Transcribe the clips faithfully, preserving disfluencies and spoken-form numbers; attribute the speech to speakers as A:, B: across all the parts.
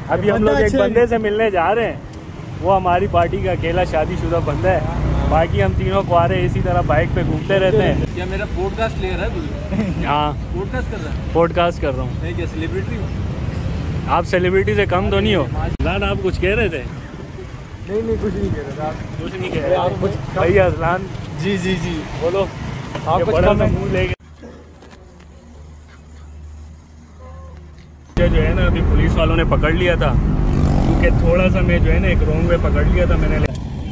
A: अभी हम लोग एक बंदे से मिलने जा रहे हैं, वो हमारी पार्टी का अकेला शादीशुदा बंदा है, बाकी हम तीनों कुआरे इसी तरह बाइक पे घूमते रहते हैं।
B: क्या मेरा पॉडकास्ट ले रहा है तू?
A: हाँ
B: पॉडकास्ट कर रहा है।
A: पॉडकास्ट कर रहा हूँ।
B: मैं क्या सेलिब्रिटी हूँ?
A: आप सेलिब्रिटी से कम तो नहीं हो। अजलान आप कुछ कह रहे थे?
B: नहीं नहीं कुछ नहीं कह रहे थे। आप
A: कुछ नहीं कह रहे आप कुछ? भैया अजलान
B: जी जी जी
A: बोलो।
B: आप कुछ
A: बड़ा सा मुँह लेके जो है ना अभी पुलिस वालों ने पकड़ लिया था, क्योंकि थोड़ा सा मैं जो है ना एक रॉन्ग वे पकड़ लिया था मैंने।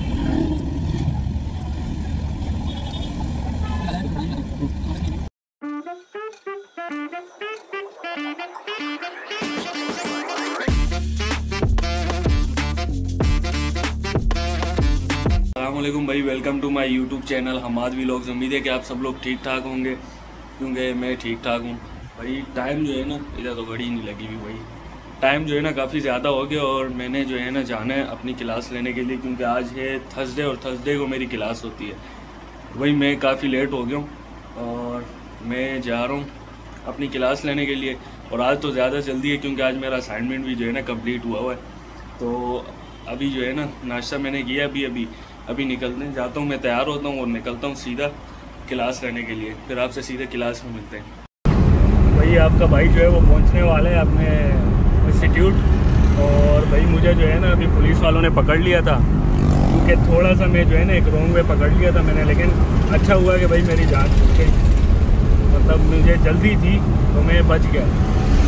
A: अस्सलामुअलैकुम भाई, welcome to my YouTube channel Hamad vlogs. उम्मीद है कि आप सब लोग ठीक ठाक होंगे, क्योंकि मैं ठीक ठाक हूँ भाई। टाइम जो है ना, इधर तो घड़ी नहीं लगी हुई भाई, टाइम जो है ना काफ़ी ज़्यादा हो गया और मैंने जो है ना जाना है अपनी क्लास लेने के लिए, क्योंकि आज है थर्सडे और थर्सडे को मेरी क्लास होती है। वही मैं काफ़ी लेट हो गया हूँ और मैं जा रहा हूँ अपनी क्लास लेने के लिए। और आज तो ज़्यादा जल्दी है क्योंकि आज मेरा असाइनमेंट भी जो है ना कंप्लीट हुआ हुआ है। तो अभी जो है ना नाश्ता मैंने किया, अभी अभी अभी निकलने जाता हूँ, मैं तैयार होता हूँ और निकलता हूँ सीधा क्लास रहने के लिए। फिर आपसे सीधे क्लास में मिलते हैं। भाई आपका भाई जो है वो पहुँचने वाला है अपने इंस्टीट्यूट, और भाई मुझे जो है ना अभी पुलिस वालों ने पकड़ लिया था, क्योंकि थोड़ा सा मैं जो है ना एक रॉन्ग वे पकड़ लिया था मैंने। लेकिन अच्छा हुआ कि भाई मेरी जान छूट गई, मतलब मुझे जल्दी थी तो मैं बच गया।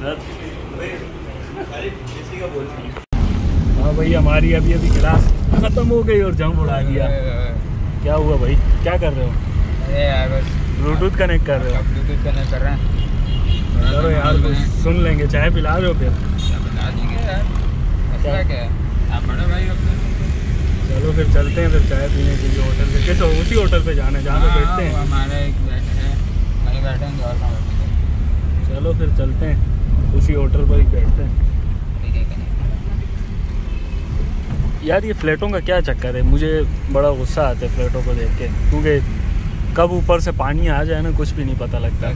A: हाँ भाई हमारी अभी अभी क्लास ख़त्म हो गई और जंप उड़ा दिया। क्या हुआ भाई, क्या कर रहे हो?
B: अरे यार बस
A: ब्लूटूथ कनेक्ट कर रहे हो?
B: ब्लूटूथ कनेक्ट कर रहे हैं।
A: चलो यार कुछ सुन लेंगे। चाय पिला रहे हो? फिर
B: बता देंगे यार, मसला क्या है? आप बड़े भाई अपने।
A: चलो फिर चलते हैं फिर चाय पीने के लिए होटल पे। कैसे उसी होटल पे जाना है जहाँ पे बैठते हैं?
B: हमारे एक बैठे हैं, वहीं बैठेंगे और कहाँ बैठेंगे।
A: चलो फिर चलते हैं, उसी होटल पर ही बैठते हैं। यार ये फ्लैटों का क्या चक्कर है, मुझे बड़ा गुस्सा आता है फ्लैटों को देख के, क्योंकि कब ऊपर से पानी आ जाए ना कुछ भी नहीं पता लगता।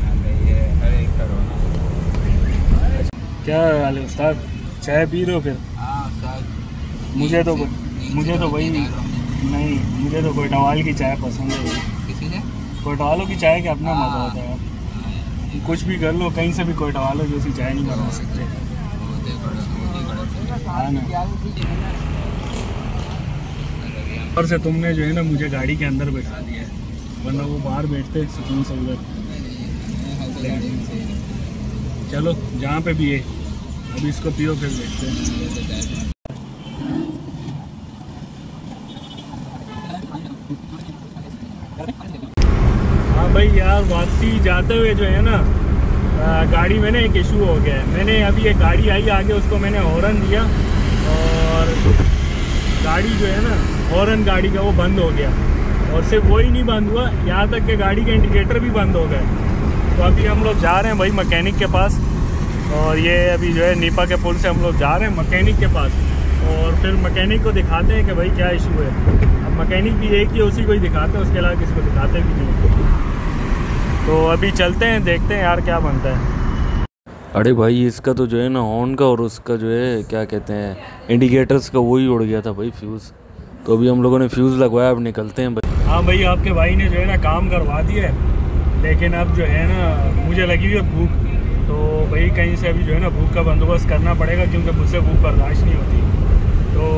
A: क्या हाल है उस्ताद, चाय पी रहे हो फिर? मुझे तो मुझे तो वही नहीं, मुझे तो कोयटावाल की चाय पसंद है। कोयटावालों की चाय का अपना मज़ा होता है। कुछ भी कर लो, कहीं से भी कोयटावालों जैसी चाय नहीं बना सकते। हाँ ना, और से तुमने जो है ना मुझे गाड़ी के अंदर बैठा दिया है, वरना वो बाहर बैठते सुकून से उधर। चलो जहाँ पे भी है अभी इसको पियो फिर देखते हैं। हाँ भाई यार वापसी जाते हुए जो है ना आ, गाड़ी में ना एक इशू हो गया है। मैंने अभी एक गाड़ी आई आगे, उसको मैंने हॉर्न दिया और गाड़ी जो है ना हॉर्न गाड़ी का वो बंद हो गया। और सिर्फ वही नहीं बंद हुआ, यहाँ तक कि गाड़ी के इंडिकेटर भी बंद हो गए। तो अभी हम लोग जा रहे हैं भाई मैकेनिक के पास, और ये अभी जो है नीपा के पुल से हम लोग जा रहे हैं मैकेनिक के पास, और फिर मैकेनिक को दिखाते हैं कि भाई क्या इशू है। अब मैकेनिक भी एक ही उसी को ही दिखाते हैं, उसके अलावा किसी को दिखाते भी नहीं। तो अभी चलते हैं, देखते हैं यार क्या बनता है। अरे भाई इसका तो जो है ना हॉर्न का और उसका जो है क्या कहते हैं इंडिकेटर्स का वही उड़ गया था भाई, फ्यूज़। तो अभी हम लोगों ने फ्यूज़ लगवाया, अब निकलते हैं भाई। हाँ भाई आपके भाई ने जो है ना काम करवा दिया है, लेकिन अब जो है ना मुझे लगी हुई है भूख, तो भाई कहीं से अभी जो है ना भूख का बंदोबस्त करना पड़ेगा, क्योंकि मुझसे भूख बर्दाश्त नहीं होती। तो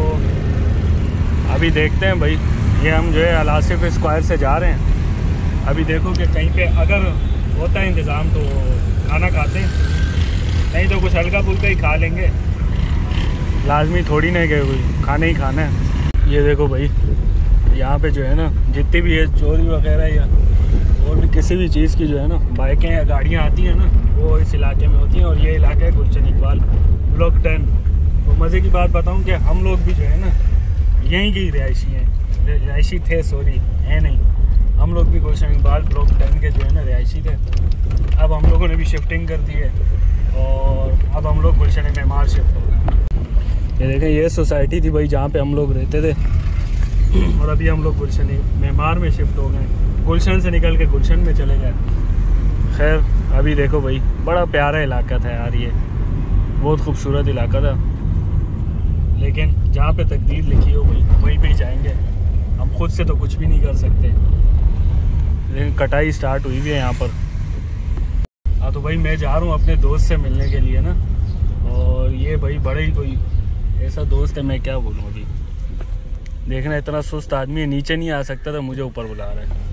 A: अभी देखते हैं भाई, ये हम जो है अल आसिफ स्क्वायर से जा रहे हैं। अभी देखो कि कहीं पे अगर होता है इंतज़ाम तो खाना खाते हैं, नहीं तो कुछ हल्का फुल्का ही खा लेंगे। लाजमी थोड़ी नहीं गए हुई, खाना ही खाना है। ये देखो भाई यहाँ पे जो है ना जितनी भी है चोरी वगैरह या और भी किसी भी चीज़ की जो है ना बाइकें या गाड़ियाँ आती हैं ना, वो इस इलाके में होती हैं। और ये इलाका है गुलशन इकबाल ब्लॉक टेन। तो मज़े की बात बताऊँ कि हम लोग भी जो है ना यहीं की रिहायशी हैं, रिहायशी थे, सॉरी है नहीं, हम लोग भी गुलशन इकबाल ब्लॉक टेन के जो है ना रिहायशी थे। अब हम लोगों ने भी शिफ्टिंग कर दी है और अब हम लोग गुलशन मेमार शिफ्ट हो गए। ये देखें ये सोसाइटी थी भाई जहाँ पे हम लोग रहते थे, और अभी हम लोग गुलशन मेमार में शिफ्ट हो गए। गुलशन से निकल के गुलशन में चले गए। खैर अभी देखो भाई बड़ा प्यारा इलाका था यार ये, बहुत खूबसूरत इलाका था, लेकिन जहाँ पे तकदीर लिखी हो वही वहीं पे ही जाएंगे। हम खुद से तो कुछ भी नहीं कर सकते, लेकिन कटाई स्टार्ट हुई भी है यहाँ पर। हाँ तो भाई मैं जा रहा हूँ अपने दोस्त से मिलने के लिए ना, और ये भाई बड़े ही कोई ऐसा दोस्त है, मैं क्या बोलूँ अभी। देखना इतना सुस्त आदमी है, नीचे नहीं आ सकता था, मुझे ऊपर बुला रहा है।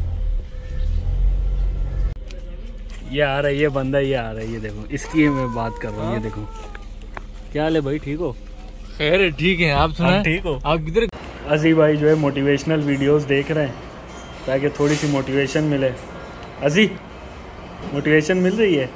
A: ये आ रहा है, ये बंदा ये आ रहा है, ये देखो, इसकी मैं बात कर रहा हूँ। ये देखो, क्या हाल है भाई, ठीक हो?
B: खैर ठीक है, आप सुनाएं?
A: ठीक हो?
B: आप किधर?
A: अजी भाई जो है मोटिवेशनल वीडियोस देख रहे हैं ताकि थोड़ी सी मोटिवेशन मिले। अजी मोटिवेशन मिल रही है?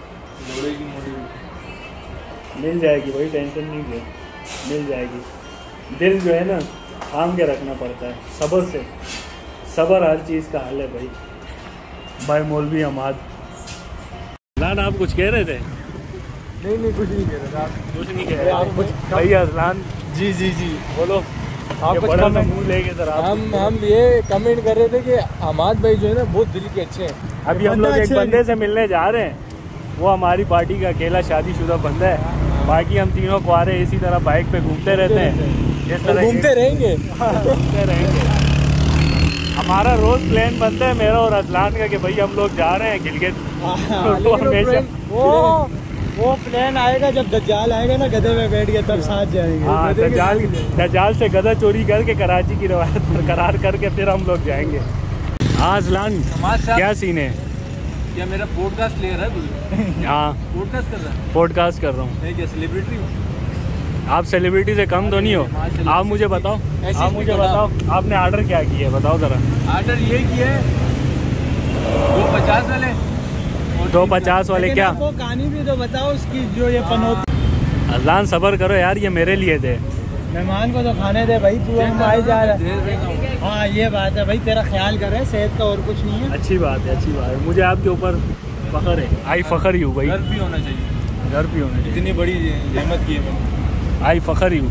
A: मिल जाएगी भाई, टेंशन नहीं ले, मिल जाएगी। दिल जो है ना थाम के रखना पड़ता है, सब्र से। सब्र हर चीज़ का हल है भाई। भाई मौलवी हमाद अज़लान, आप कुछ कह रहे थे?
B: नहीं नहीं कुछ नहीं कह रहे आप
A: कुछ नहीं कह रहे भाई अज़लान।
B: जी जी जी
A: बोलो।
B: आप कुछ
A: बड़ा सा मुंह लेके जरा।
B: हम हम ये कमेंट कर रहे थे कि हमाद भाई जो है ना बहुत दिल के अच्छे हैं।
A: अभी हम लोग एक बंदे से मिलने जा रहे हैं, वो हमारी पार्टी का अकेला शादीशुदा बंदा है। बाकी हम तीनों कुआरे इसी तरह बाइक पे घूमते रहते हैं, इस तरह
B: घूमते रहेंगे
A: घूमते रहेंगे। हमारा रोज प्लान बनता है मेरा और अज़लान का कि भाई हम लोग जा रहे हैं गिलगित। तो हमेशा
B: वो वो प्लान आएगा जब दज्जाल आएगा ना गधे में बैठ के, तब साथ जाएंगे।
A: हाँ, दज्जाल दज्जाल से गधा चोरी करके कराची की रवायत बरकरार करके फिर हम लोग जाएंगे। हाँ अज़लान क्या सीन है?
B: क्या मेरा पॉडकास्ट ले रहा है तुझे?
A: हाँ
B: पॉडकास्ट कर रहा है?
A: पॉडकास्ट कर रहा हूँ।
B: मैं क्या सेलिब्रिटी हूँ?
A: आप सेलिब्रिटी से कम तो नहीं हो? आप मुझे बताओ, आप मुझे बताओ आपने ऑर्डर क्या किया है, बताओ ज़रा।
B: ऑर्डर ये किया है दो पचास वाले।
A: दो पचास वाले क्या?
B: वो कहानी भी तो बताओ उसकी जो ये पनौती।
A: अज़लान सब्र करो यार, ये मेरे लिए थे।
B: मेहमान को तो खाने दे भाई, तू आई जा रहा है। हाँ ये बात है भाई, तेरा ख्याल कर रहे हैं सेहत का, और कुछ नहीं है।
A: अच्छी बात है, अच्छी बात है, मुझे आपके ऊपर फख्र है। आई फख्र ही हूँ भाई,
B: घर भी होना चाहिए,
A: घर भी होना चाहिए।
B: इतनी बड़ी जहमत की है मैंने।
A: आई फख्र ही हूँ।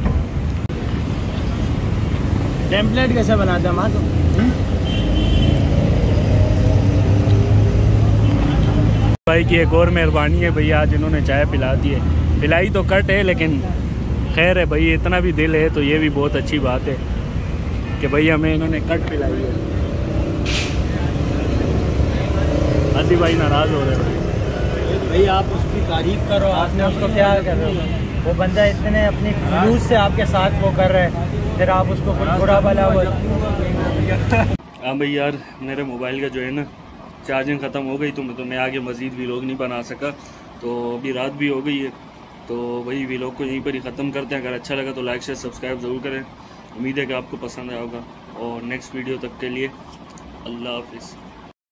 B: टेम्पलेट कैसे बनाते हैं माँ तो?
A: भाई की एक और मेहरबानी है भैया, आज इन्होंने चाय पिला दी है। पिलाई तो कट है लेकिन खैर है भाई, इतना भी दिल है तो ये भी बहुत अच्छी बात है कि भाई हमें इन्होंने कट पिलाई है। अजी भाई नाराज़ हो रहे हैं
B: भाई, आप उसकी तारीफ करो, आपने उसको क्या कर रहे हो? वो बंदा इतने अपनी खुलूस से आपके साथ वो कर रहे हैं, फिर आप उसको कुछ बुरा भला बोल।
A: हाँ भाई यार, मेरे मोबाइल का जो है ना चार्जिंग ख़त्म हो गई, तो मैं तो मैं आगे मज़ीद वीलॉग नहीं बना सका। तो अभी रात भी हो गई है, तो वही वीलॉग को यहीं पर ही ख़त्म करते हैं। अगर अच्छा लगा तो लाइक शेयर सब्सक्राइब ज़रूर करें। उम्मीद है कि आपको पसंद आया होगा, और नेक्स्ट वीडियो तक के लिए अल्लाह हाफिज़।